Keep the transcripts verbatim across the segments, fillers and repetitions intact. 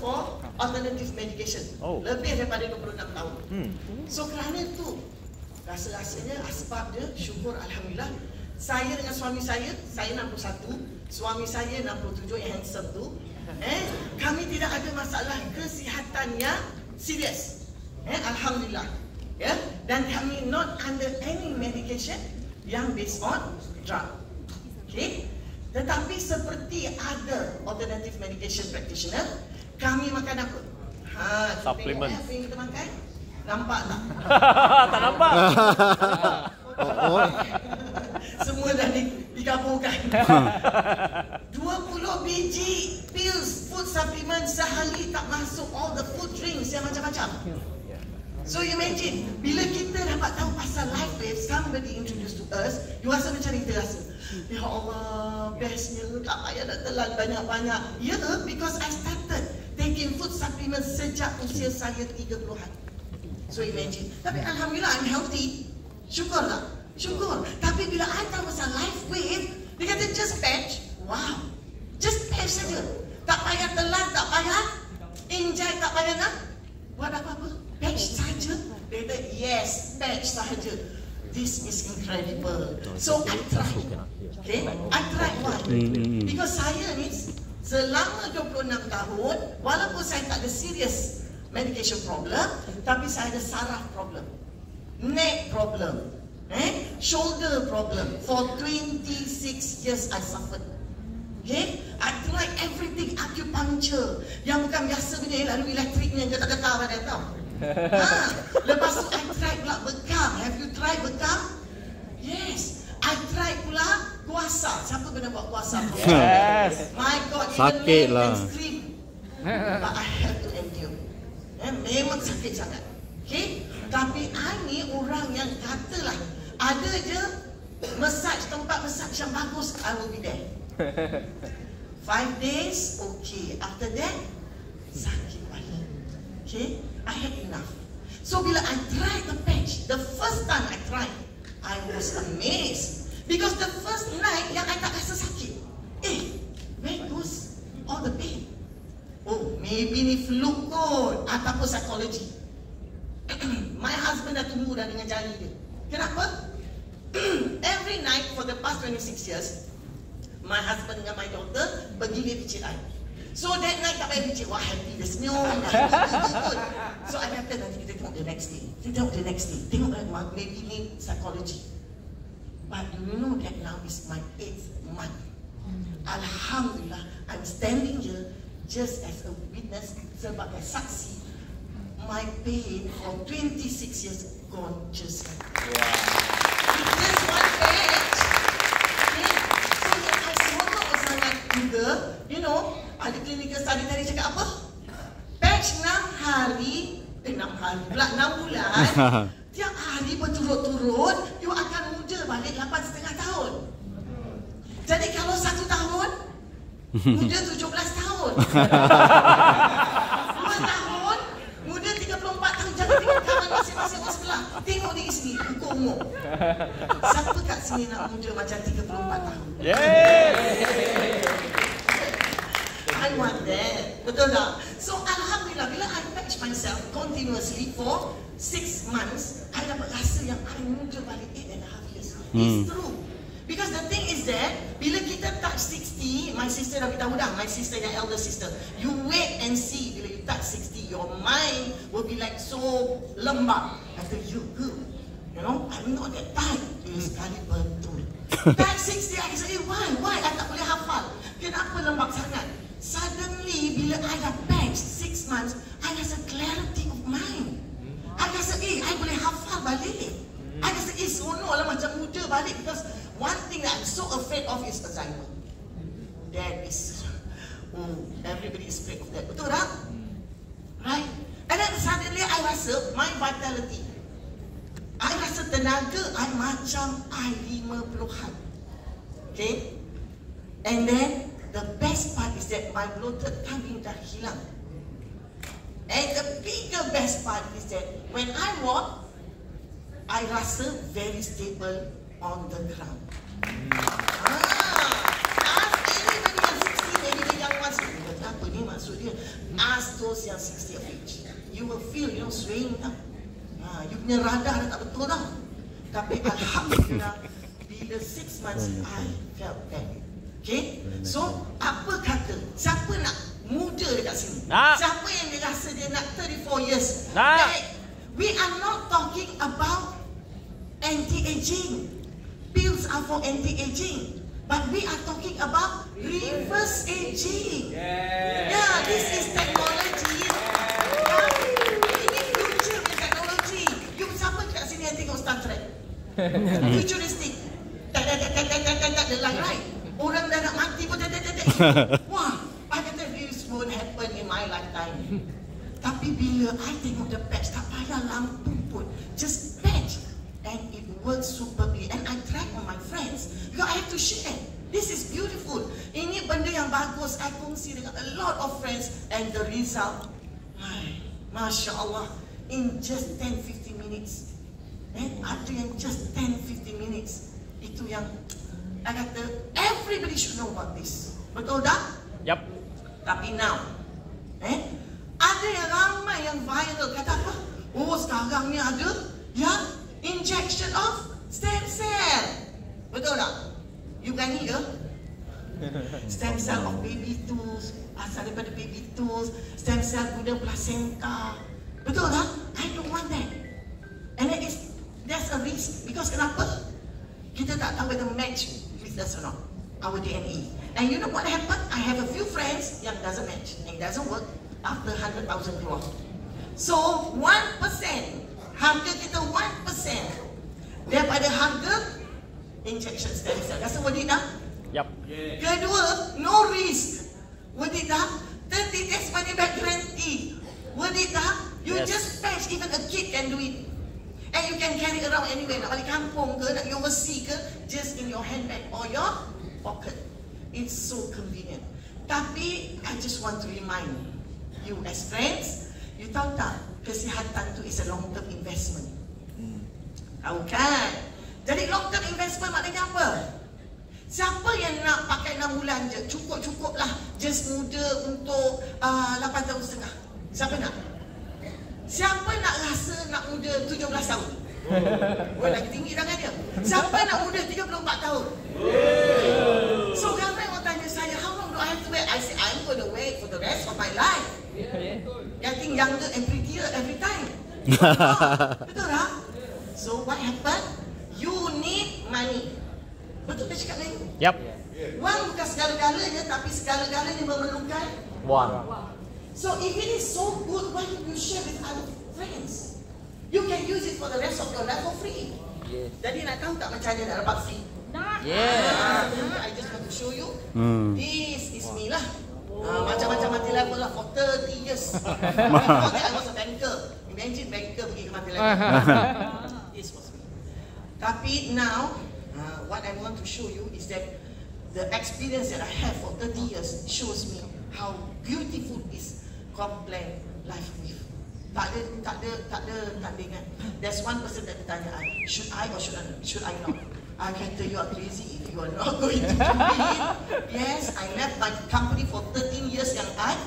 for alternative medication. Oh. Lebih daripada dua puluh enam tahun. Hmm. So kerana tu, rasa-rasanya asbab dia, syukur Alhamdulillah, saya dengan suami saya, saya enam puluh satu, suami saya enam puluh tujuh yang handsome tu, eh, kami tidak ada masalah kesihatan yang serius. Eh, Alhamdulillah. Ya, yeah? Dan kami not under any medication yang based on drug. Okay? Tetapi seperti ada alternative medication practitioner, kami makan apa? Ha, supplement. Apa yang kita makan? Nampak tak? Tak nampak. Oh, oh. Semua dah di, digabungkan. dua puluh biji pills, food supplement sehari tak masuk all the food drinks yang macam-macam. So you imagine, bila kita dapat tahu pasal Life Wave, somebody introduced to us, you rasa macam kita rasa, ya Allah, bestnya, tak payah nak telan banyak-banyak. Ya, yeah, because I started taking food supplements sejak usia saya tiga puluhan. So imagine, tapi Alhamdulillah I'm healthy. Syukur tak? Syukur. Tapi bila I tahu pasal Life Wave, dia kata just patch. Wow, just patch saja. Tak payah telan, tak payah inject, tak payah nak buat apa-apa. Patch saja. Dia kata yes, patch saja. This is incredible. So I tried. Okay, I tried why? Because saya ni selama dua puluh enam tahun, walaupun saya tak ada serious medication problem, tapi saya ada saraf problem, neck problem, eh, shoulder problem. For twenty-six years I suffered. Okay, I tried everything, acupuncture, yang bukan biasa punya, lalu elektriknya getar-getar pada tau. Ha, lepas tu I tried pula bekam. Have you tried bekam? Yes. I tried pula puasa. Siapa pernah buat puasa? Yes. My God, sakit lah. Scream. But I have to endure. Eh, memang sakit sangat. Okay? Tapi I ni orang yang katalah, ada je massage, tempat massage yang bagus, I will be there. Five days, okay. After that, sakit balik. Okay? I had enough. So bila I tried the patch, the first time I tried, I was amazed. Because the first night yang I tak rasa sakit. Eh, where goes all the pain? Oh, maybe ni flu kot ataupun psychology. My husband dah tunggu dah dengan jari dia. Kenapa? Every night for the past twenty-six years, my husband dengan my daughter pergi dia picit I. So that night tak payah picit, wah happy, dia senyum, good. So I kata nanti kita tengok the next day. Kita tengok the next day. Tengok maybe ni psychology. But do you know that now is my eighth month? Alhamdulillah, I'm standing here just as a witness, sebagai saksi. My pain for twenty-six years gone just like that. With just one patch. Okay? So yang I seronok sangat juga, you know, ada clinical study tadi cakap apa? Patch enam hari, eh enam hari pula, enam bulan, tiap hari berturut-turut, you akan muda balik lapan setengah tahun. Jadi kalau satu tahun, muda tujuh belas tahun. Dua tahun, muda tiga puluh empat tahun. Jangan tengok kawan masing-masing orang sebelah. Tengok diri sendiri, ukur umur. Siapa kat sini nak muda macam tiga puluh empat tahun? Yes. I want that. Betul tak? So Alhamdulillah, bila I patch myself continuously for six months, I dapat rasa yang I muda balik eight and a half years. Hmm. It's true. Because the thing is that, bila kita touch sixty, my sister dah beritahu dah, my sister yang elder sister, you wait and see, bila you touch sixty, your mind will be like so lembab. After you go, you know, I'm not that tight. Bila sekali betul. Touch sixty, I say, why? Why? I tak boleh hafal. Kenapa lembab sangat? Suddenly, bila I dah patch six months, I rasa clarity of mind. I rasa, eh, I boleh hafal balik. I rasa, eh, seronok lah macam muda balik. Because one thing that I'm so afraid of is Alzheimer. That is, oh, everybody is afraid of that. Betul tak? Right? And then suddenly, I rasa my vitality. I rasa tenaga I macam I lima puluhan. Okay? And then, the best part is that my bloated tummy dah hilang. And the bigger best part is that when I walk, I rasa very stable on the ground. Ah, ask anybody yang sixty, maybe they young ones, apa ni maksud dia? Ask those yang sixty of age. You will feel, you know, swaying tau. Ha, you punya radar dah tak betul tau. Tapi alhamdulillah, bila six months, I felt bad. Okay? So, apa kata? Siapa nak muda dekat sini? Nak. Siapa yang dia rasa dia nak thirty-four years? Nak. Like, we are not talking about anti-aging. Pills are for anti-aging. But we are talking about reverse aging. Yeah, yeah, this is technology. Yeah. Ini future punya teknologi. You siapa kat sini yang tengok Star Trek? Futuristic. Tak tak tak tak tak tak tak the line right. Orang dah nak mati pun tak tak tak tak. Wah, I kata this won't happen in my lifetime. Tapi bila I tengok the patch, tak payah lampu pun, just patch, and it works superbly. And I try on my friends. Because I have to share. This is beautiful. Ini benda yang bagus. I kongsi dengan a lot of friends, and the result, ay, Masya Allah, in just ten to fifteen minutes. And ada yang just ten to fifteen minutes. Itu yang I kata everybody should know about this. Betul tak? Yap. Tapi now, eh, ada yang ramai yang viral kata apa? Oh, sekarang ni ada yang injection of stem cell. Betul tak? You berani ke? Stem cell of baby tools, asal daripada baby tools, stem cell guna placenta. Betul tak? I don't want that. And that is, that's a risk. Because kenapa? Kita tak tahu whether match with us or not. Our D N A. And you know what happened? I have a few friends yang doesn't match. And it doesn't work after one hundred thousand keluar. So, one percent. Harga kita one percent. Daripada harga injection stem cell. Rasa worth it tak? Yap. Kedua, no risk. Worth it tak? thirty days money back guarantee. Worth it tak? You Yes. just patch, even a kid can do it. And you can carry around anywhere. Nak balik kampung ke, nak pergi overseas ke, just in your handbag or your pocket. It's so convenient. Tapi, I just want to remind you as friends, you tahu tak, kesihatan tu is a long-term investment. Tahu kan? Jadi long-term investment maknanya apa? Siapa yang nak pakai enam bulan je, cukup-cukup lah, just muda untuk uh, lapan tahun setengah. Siapa nak? Siapa nak rasa nak muda tujuh belas tahun? Oh, lagi tinggi tangan dia. Siapa nak muda tiga puluh empat tahun? So ramai orang tanya saya, how long do I have to wait? I say, I'm going to wait for the rest of my life. Getting younger and prettier every time. Betul tak? So what happened? You need money. Betul tak cakap lain? Yap. Wang bukan segala-galanya, tapi segala-galanya memerlukan Wang. So if it is so good, why don't you share with other friends? You can use it for the rest of your life for free. Yeah. Jadi nak tahu tak macam mana nak dapat free? Yeah. Ah, I just want to show you. Hmm. This is me lah. Ah, macam-macam mati level lah for thirty years. Before that I was a banker. Imagine banker pergi ke mati level. This was me. Tapi now, uh, what I want to show you is that the experience that I have for thirty years shows me how beautiful is complex life with. Tak ada, tak ada, tak ada tandingan. There's one person that bertanya I, should I or should I, should I not? I kata you are crazy if you are not going to do it. Yes, I left my company for thirteen years yang I,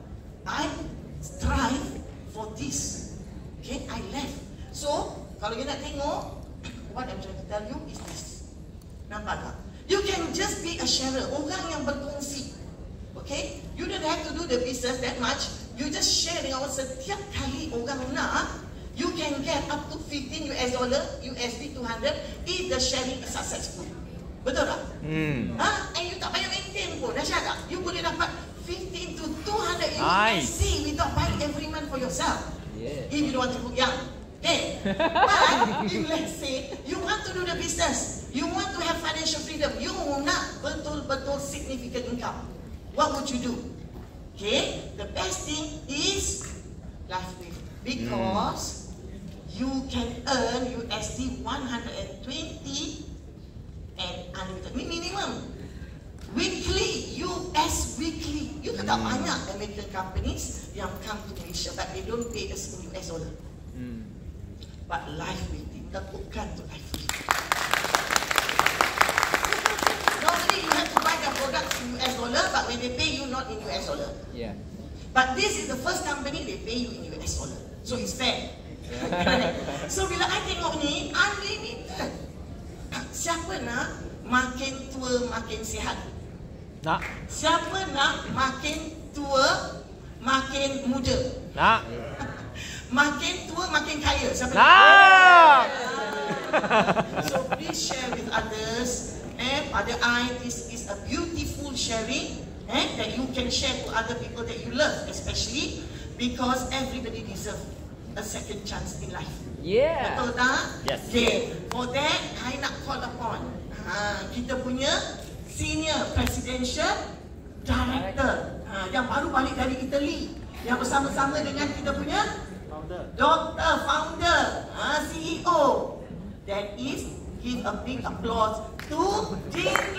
I strive for this. Okay, I left. So, kalau you nak tengok, what I'm trying to tell you is this. Nampak tak? You can just be a sharer, orang yang berkongsi. Okay, you don't have to do the business that much. You just share dengan orang. Setiap kali orang nak, you can get up to fifteen U S dollar, U S D two hundred if the sharing is successful. Betul tak? Hmm. Ha? And you tak payah maintain pun. Dahsyat tak? You boleh dapat fifteen to two hundred U S D without buying every month for yourself. Yeah. If you don't want to look young. Okay. But if let's say you want to do the business, you want to have financial freedom, you nak betul-betul significant income, what would you do? Okay, the best thing is LifeWave because mm. you can earn U S D one hundred twenty and unlimited minimum weekly, U S weekly. You kan tak mm. banyak American companies yang come to Malaysia but they don't pay us in U S dollar. Mm. But LifeWave ditentukan to LifeWave. Normally you have to buy the product in U S dollar, but when they pay you not in U S dollar. Yeah. But this is the first company they pay you in U S dollar. So it's fair. So bila I tengok ni, unlimited. Siapa nak makin tua makin sihat? Nak. Siapa nak makin tua makin muda? Nak. Makin tua makin kaya? Siapa Nak. So please share with others. Eh, pada I, this is a beautiful sharing. Eh, that you can share to other people that you love, especially because everybody deserves a second chance in life. Yeah. Betul tak? Yes. Okay. For that, I nak call upon ha, kita punya senior presidential director ha, yang baru balik dari Italy, yang bersama-sama dengan kita punya Doktor Founder, ha, C E O. That is, give a big applause to Jin.